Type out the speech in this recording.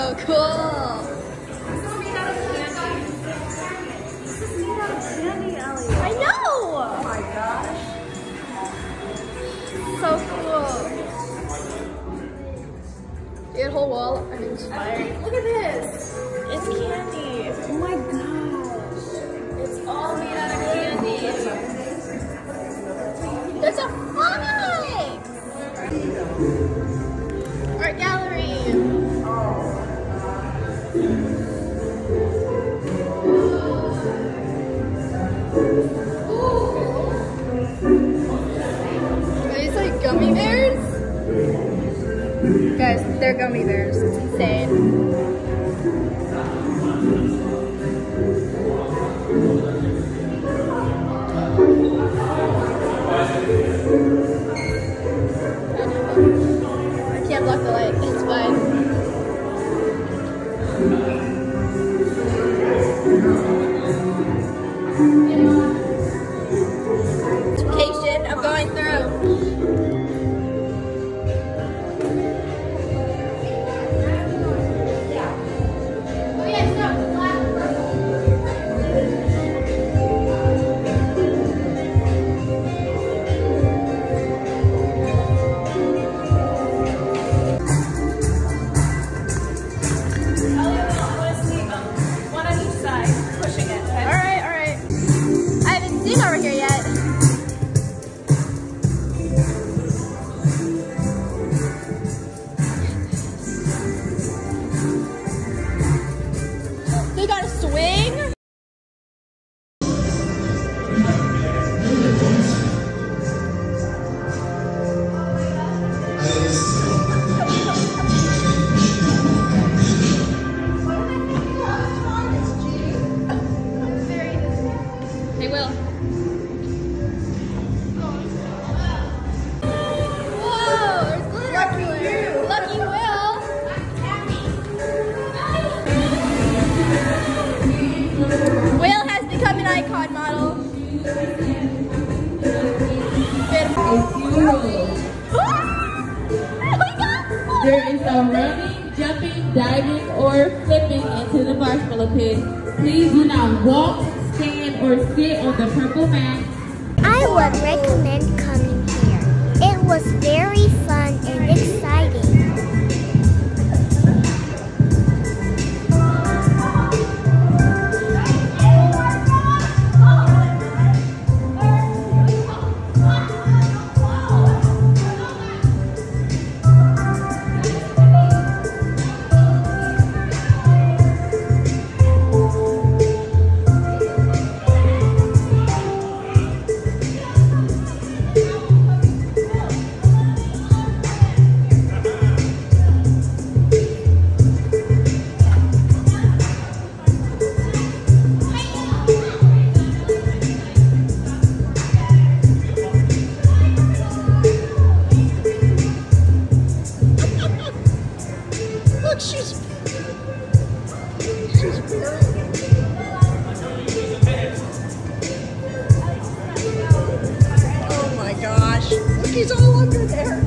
So cool. This is made out of candy, Ellie. I know. Oh my gosh. So cool. Your whole wall are inspired. Look at this. It's candy. Oh my gosh. It's all made out of candy. There's a flag! Art gallery. Are these like gummy bears? Guys, they're gummy bears. It's insane. I can't block the light. It's fine. Notification of going through. Over here yet. They got a swing. They will. Will has become an icon model. There is no running, jumping, diving, or flipping into the marshmallow pit. Please do not walk, stand, or sit on the purple mat. I would recommend coming here. It was very fun and exciting. She's oh my gosh. Look, he's all under there.